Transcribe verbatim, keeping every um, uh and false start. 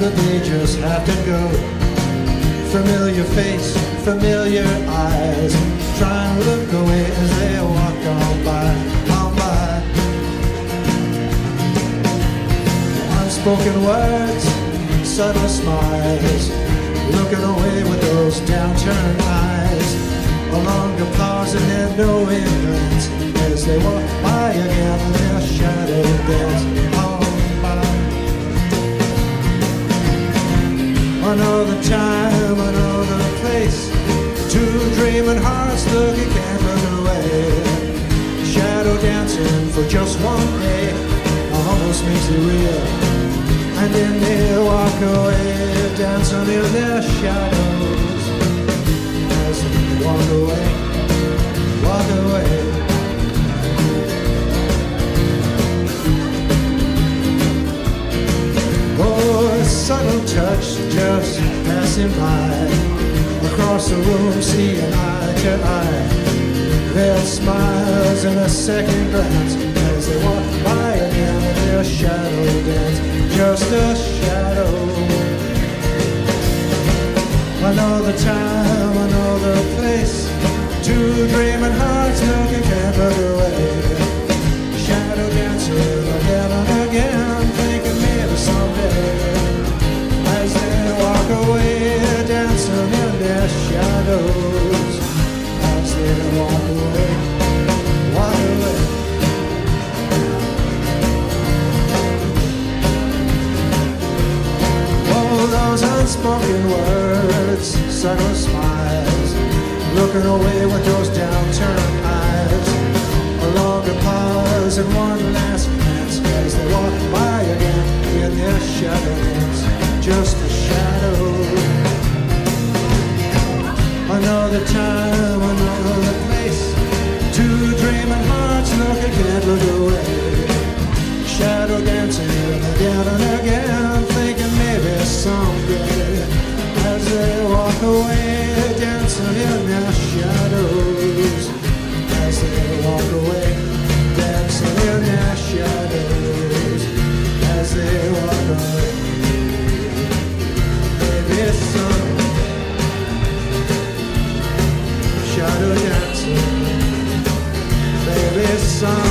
but they just have to go. Familiar face, familiar eyes, trying to look away as they walk on by, on by. Unspoken words, subtle smiles, looking away with those downturned eyes. A longer pause and then no glance as they walk by again and their shadow dance on by. Another time, another place, two dreaming hearts looking can't look away. Shadow dancing for just one day almost makes it real. And then they walk away, dancing in their shadows as they walk away, walk away. Oh, a subtle touch just passing by, across the room seeing eye to eye. Their smiles in a second glance as they walk by again, their shadow dance, just a shadow. Another time, another place, two dreaming hearts looking can't look away. Shadow dancing again and again, thinking maybe someday, as they walk away, dancing in their shadows, as they walk away, walk away. Oh, those unspoken words, subtle smiles, looking away with those downturned eyes. A longer pause and one last glance as they walk by again in their shadows, just a shadow. Another time, another place, two dreaming hearts looking can't look away. Shadow dancing again and again, thinking maybe someday, as they walk away, dancing in their shadows, as they walk away, dancing in their shadows, as they walk away. Maybe someday, shadow dancing, maybe someday.